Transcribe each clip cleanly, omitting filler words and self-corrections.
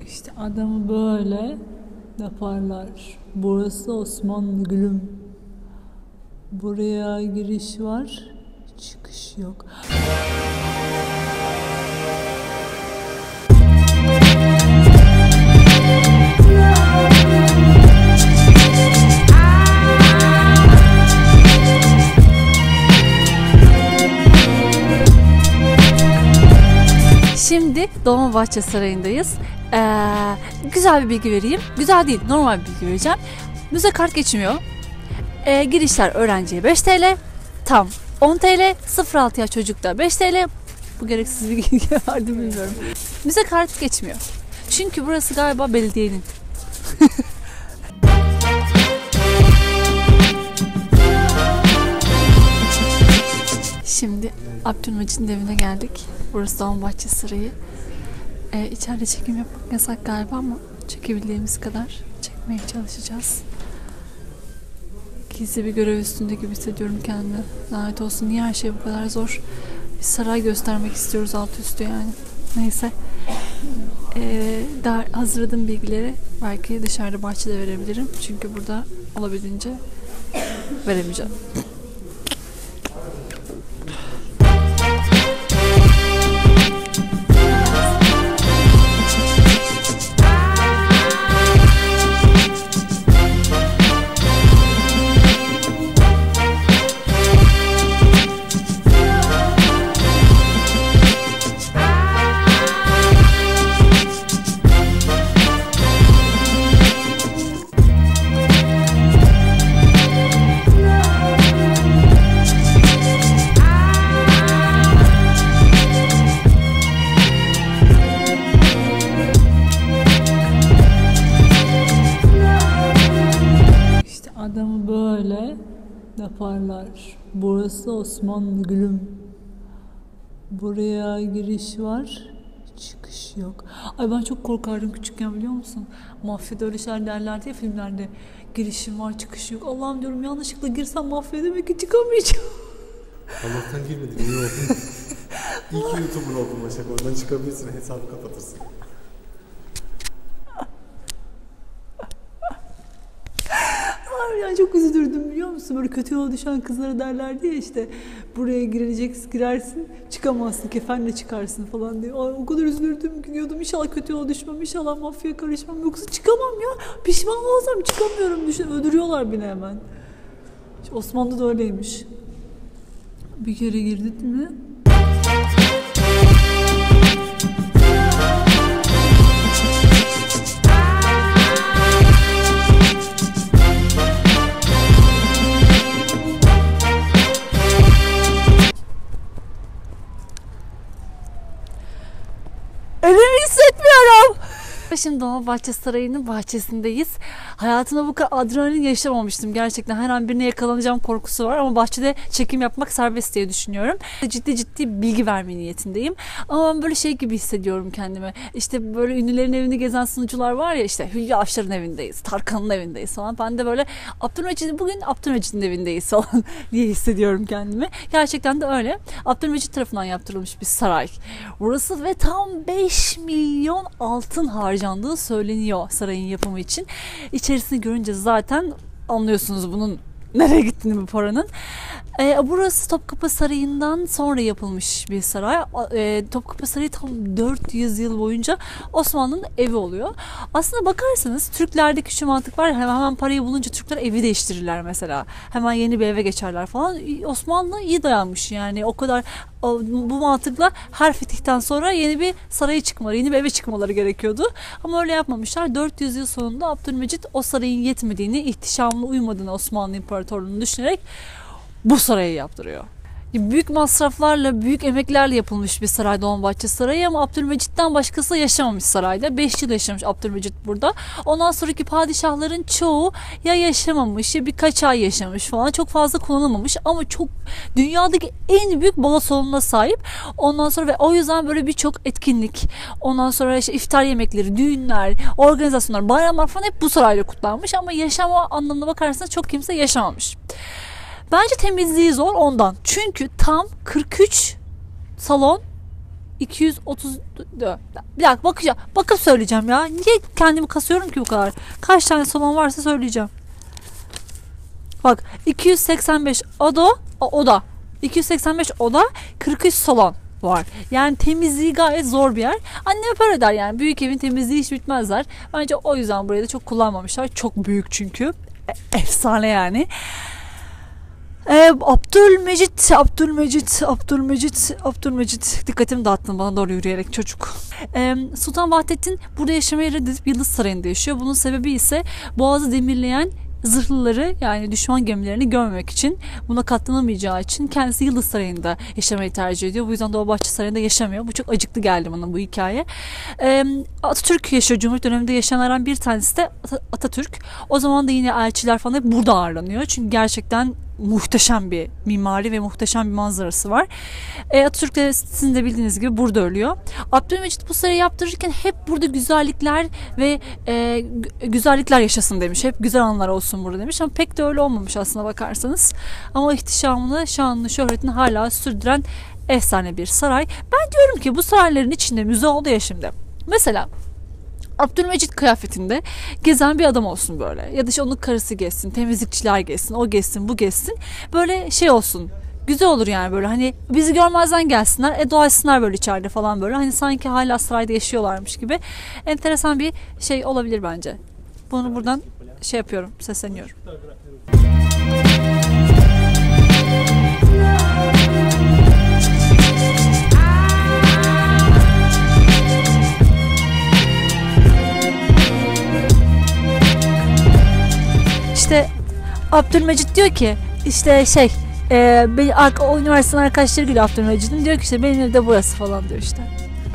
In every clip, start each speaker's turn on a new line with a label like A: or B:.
A: İşte adamı böyle yaparlar. Burası Osmanlı gülüm. Buraya giriş var, çıkış yok.
B: Şimdi Dolmabahçe Sarayı'ndayız. Güzel bir bilgi vereyim. Güzel değil, normal bir bilgi vereceğim. Müze kart geçmiyor. Girişler öğrenciye 5 TL, tam 10 TL, 0-6 yaş çocukta 5 TL. Bu gereksiz bir bilgi vardı bilmiyorum. Müze kart geçmiyor. Çünkü burası galiba belediyenin. Şimdi Abdülmecit'in evine geldik. Burası Dolmabahçe Sarayı. İçeride çekim yapmak yasak galiba ama çekebildiğimiz kadar çekmeye çalışacağız. Gizli bir görev üstünde gibi hissediyorum kendimi. Lanet olsun, niye her şey bu kadar zor? Bir saray göstermek istiyoruz alt üstü yani. Neyse. Daha hazırladığım bilgileri belki dışarıda bahçede verebilirim. Çünkü burada olabildiğince veremeyeceğim.
A: Adamı böyle yaparlar. Burası Osmanlı gülüm. Buraya giriş var, çıkış yok. Ay ben çok korkardım küçükken, biliyor musun? Mafyada öyle şeyler derlerdi ya filmlerde. Girişim var, çıkış yok. Allah'ım diyorum, yanlışlıkla girsem mafya demek ki çıkamayacağım.
C: Allah'tan girmedik, iyi oldu. İyi ki YouTuber oldun Başak, oradan çıkabilirsin, hesabı kapatırsın.
A: Yani çok üzülürdüm, biliyor musun? Böyle kötü yola düşen kızlara derlerdi ya, işte buraya girersin, çıkamazsın, kefenle çıkarsın falan diye. Ay, o kadar üzülürdüm ki, diyordum inşallah kötü yola düşmem, inşallah mafyaya karışmam, yoksa çıkamam ya. Pişman olsam çıkamıyorum, öldürüyorlar beni hemen. İşte Osmanlı'da da öyleymiş. Bir kere girdik mi?
B: Evimi hissetmiyorum. Şimdi Dolmabahçe Sarayı'nın bahçesindeyiz. Hayatımda bu kadar adrenalin yaşamamıştım gerçekten. Her an birine yakalanacağım korkusu var ama bahçede çekim yapmak serbest diye düşünüyorum. Ciddi bilgi verme niyetindeyim. Ama ben böyle şey gibi hissediyorum kendimi. İşte böyle ünlülerin evini gezen sunucular var ya, işte Hülya Avşar'ın evindeyiz, Tarkan'ın evindeyiz falan. Ben de böyle bugün Abdülmecit'in evindeyiz falan diye hissediyorum kendimi. Gerçekten de öyle. Abdülmecit tarafından yaptırılmış bir saray burası ve tam 5 milyon altın harcandığı söyleniyor sarayın yapımı için. İçerisini görünce zaten anlıyorsunuz bunun nereye gittiğini, bu paranın. Burası Topkapı Sarayı'ndan sonra yapılmış bir saray. Topkapı Sarayı tam 400 yıl boyunca Osmanlı'nın evi oluyor. Aslında bakarsanız Türklerdeki şu mantık var ya, hemen parayı bulunca Türkler evi değiştirirler mesela. Hemen yeni bir eve geçerler falan. Osmanlı iyi dayanmış yani, o kadar bu mantıkla her fetihten sonra yeni bir saraya çıkmaları, yeni bir eve çıkmaları gerekiyordu. Ama öyle yapmamışlar. 400 yıl sonunda Abdülmecit o sarayın yetmediğini, ihtişamına uymadığını Osmanlı İmparatorluğu'nu düşünerek bu sarayı yaptırıyor. Büyük masraflarla, büyük emeklerle yapılmış bir saray Dolmabahçe Sarayı ama Abdülmecit'ten başkası yaşamamış sarayda. 5 yıl yaşamış Abdülmecit burada. Ondan sonraki padişahların çoğu ya yaşamamış ya birkaç ay yaşamış falan. Çok fazla kullanılmamış ama çok dünyadaki en büyük balo salonuna sahip. Ondan sonra ve o yüzden böyle birçok etkinlik, ondan sonra işte iftar yemekleri, düğünler, organizasyonlar, bayramlar falan hep bu sarayla kutlanmış ama yaşama anlamına bakarsanız çok kimse yaşamamış. Bence temizliği zor ondan. Çünkü tam 43 salon 230 bir dakika bakacağım. Bakıp söyleyeceğim ya. Niye kendimi kasıyorum ki bu kadar? Kaç tane salon varsa söyleyeceğim. Bak 285 oda. 285 oda, 43 salon var. Yani temizliği gayet zor bir yer. Annem hep öyle der yani. Büyük evin temizliği hiç bitmezler. Bence o yüzden burayı da çok kullanmamışlar. Çok büyük çünkü. Efsane yani. Abdülmecit. Dikkatimi dağıttın bana doğru yürüyerek çocuk. Sultan Vahdettin burada yaşamayı reddedip Yıldız Sarayı'nda yaşıyor. Bunun sebebi ise Boğaz'ı demirleyen zırhlıları yani düşman gemilerini görmemek için, buna katlanamayacağı için kendisi Yıldız Sarayı'nda yaşamayı tercih ediyor. Bu yüzden Dolmabahçe Sarayı'nda yaşamıyor. Bu çok acıklı geldi bana bu hikaye. Atatürk yaşıyor. Cumhuriyet döneminde yaşayanlardan bir tanesi de Atatürk. O zaman da yine elçiler falan hep burada ağırlanıyor. Çünkü gerçekten muhteşem bir mimari ve muhteşem bir manzarası var. Atatürk de sizin de bildiğiniz gibi burada ölüyor. Abdülmecit bu sarayı yaptırırken hep burada güzellikler ve güzellikler yaşasın demiş. Hep güzel anlar olsun burada demiş ama pek de öyle olmamış aslına bakarsanız. Ama ihtişamını, şanını, şöhretini hala sürdüren efsane bir saray. Ben diyorum ki bu sarayların içinde müze oldu ya şimdi. Mesela Abdülmecit kıyafetinde gezen bir adam olsun böyle. Ya da işte onun karısı gezsin, temizlikçiler gezsin, o gezsin, bu gezsin. Böyle şey olsun. Güzel olur yani böyle hani bizi görmezden gelsinler, dolaşsınlar böyle içeride falan böyle. Hani sanki hala sarayda yaşıyorlarmış gibi. Enteresan bir şey olabilir bence. Bunu buradan şey yapıyorum, sesleniyorum. İşte Abdülmecit diyor ki işte o üniversiteden arkadaşları geliyor Abdülmecit'in, diyor ki işte benim ev de burası falan diyor işte.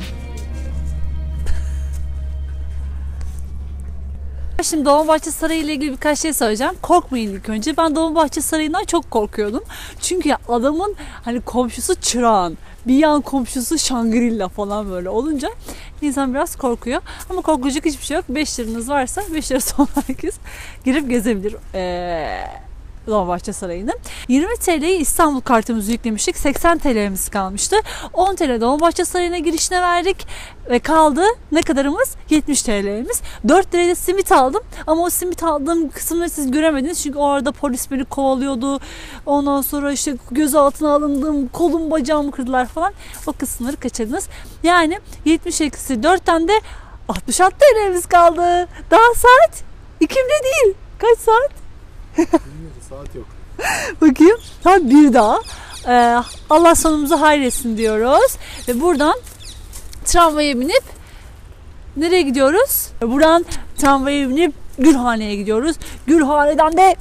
B: Şimdi Dolmabahçe Sarayı ile ilgili birkaç şey söyleyeceğim. Korkmayın ilk önce. Ben Dolmabahçe Sarayı'ndan çok korkuyordum. Çünkü adamın hani komşusu çırağan, bir yan komşusu Şangri-La falan böyle olunca insan biraz korkuyor. Ama korkulacak hiçbir şey yok. 5 liranız varsa 5 lirası olan herkes girip gezebilir Dolmabahçe Sarayı'nı. 20 TL'yi İstanbul kartımızı yüklemiştik. 80 TL'miz kalmıştı. 10 TL Dolmabahçe Sarayı'na girişine verdik ve kaldı ne kadarımız? 70 TL'miz. 4 TL'de simit aldım ama o simit aldığım kısımları siz göremediniz. Çünkü o arada polis beni kovalıyordu. Ondan sonra işte gözaltına alındım. Kolum bacağımı kırdılar falan. O kısımları kaçırdınız. Yani 70 eksi 4'ten de 66 TL'miz kaldı. Daha saat 2'de değil. Kaç saat?
C: Saat yok.
B: Bakayım. Saat 1 daha. Allah sonumuzu hayretsin diyoruz. Ve buradan tramvaya binip nereye gidiyoruz? Buradan tramvaya binip Gülhane'ye gidiyoruz. Gülhane'den de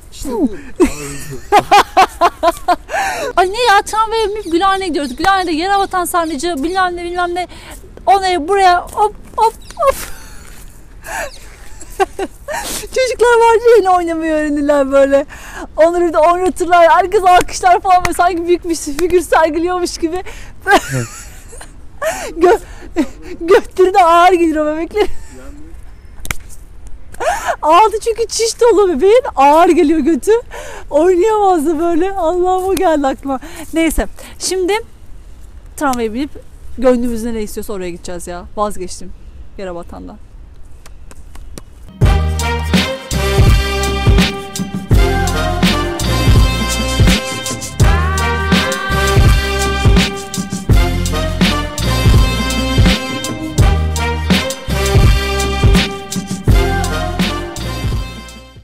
B: ay ne ya, tramvaya binip Gülhane'ye gidiyoruz. Gülhane'de Yerebatan Sarnıcı bilmem ne oraya buraya hop. Çocuklar vardı ya, yine oynamayı öğrenirler böyle. Onları da oynatırlar. Herkes alkışlar falan böyle, sanki büyük bir figür sergiliyormuş gibi. Götleri de ağır gelir o bebekler. Altı çünkü çiş dolu bebeğin, ağır geliyor götü. Oynayamazdı böyle. Allah'ım o geldi aklıma. Neyse. Şimdi tramvaya binip gönlümüz nereye istiyorsa oraya gideceğiz ya. Vazgeçtim Yerebatan'dan.